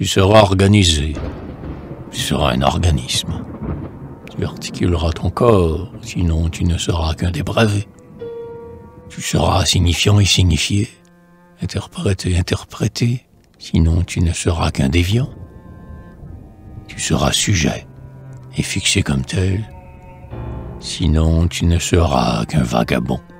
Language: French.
Tu seras organisé. Tu seras un organisme. Tu articuleras ton corps, sinon tu ne seras qu'un dépravé. Tu seras signifiant et signifié, interprète et interprété, sinon tu ne seras qu'un déviant. Tu seras sujet et fixé comme tel, sinon tu ne seras qu'un vagabond.